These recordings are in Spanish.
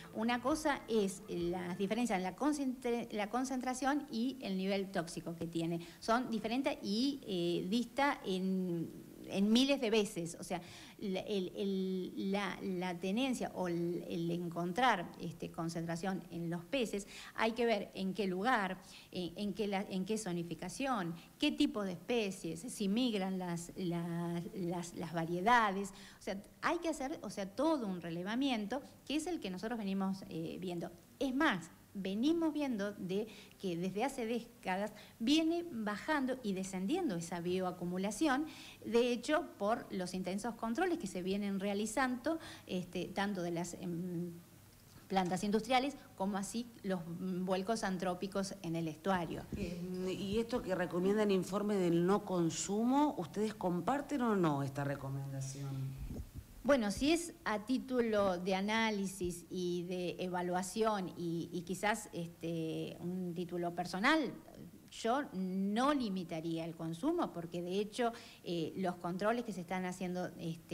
Una cosa es las diferencias en la concentración y el nivel tóxico que tiene. Son diferentes y dista en miles de veces. O sea, la tenencia o el encontrar concentración en los peces, hay que ver en qué lugar, en qué zonificación, qué tipo de especies, si migran las variedades. O sea, hay que hacer todo un relevamiento, que es el que nosotros venimos viendo. Es más, venimos viendo que desde hace décadas viene bajando y descendiendo esa bioacumulación, de hecho por los intensos controles que se vienen realizando, tanto de las plantas industriales como así los vuelcos antrópicos en el estuario. Y esto que recomienda el informe del no consumo, ¿ustedes comparten o no esta recomendación? Bueno, si es a título de análisis y de evaluación y quizás un título personal, yo no limitaría el consumo, porque de hecho los controles que se están haciendo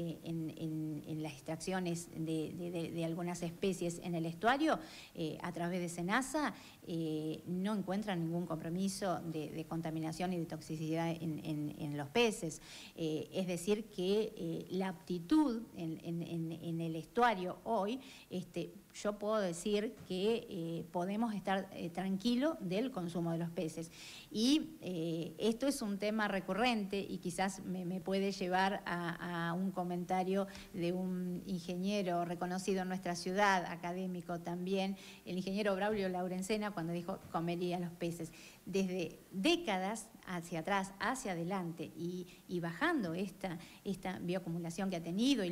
en las extracciones de algunas especies en el estuario a través de SENASA no encuentran ningún compromiso de contaminación y de toxicidad en los peces. Es decir que la aptitud en el estuario hoy, yo puedo decir que podemos estar tranquilos del consumo de los peces. Y esto es un tema recurrente y quizás me puede llevar a un comentario de un ingeniero reconocido en nuestra ciudad, académico también, el ingeniero Braulio Laurencena, cuando dijo comería los peces. Desde décadas hacia atrás, hacia adelante y bajando esta bioacumulación que ha tenido y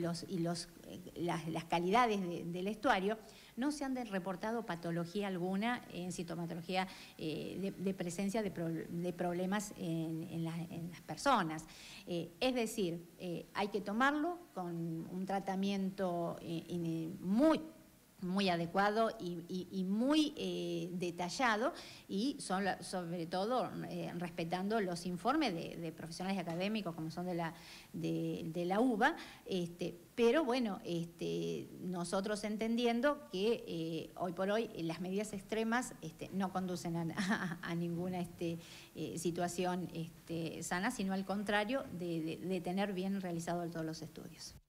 las calidades del estuario, no se han reportado patología alguna en sintomatología de presencia de problemas en las personas. Es decir, hay que tomarlo con un tratamiento muy adecuado y muy detallado, y sobre todo respetando los informes de profesionales académicos como son de la UBA, pero bueno, nosotros entendiendo que hoy por hoy las medidas extremas no conducen a ninguna situación sana, sino al contrario de tener bien realizados todos los estudios.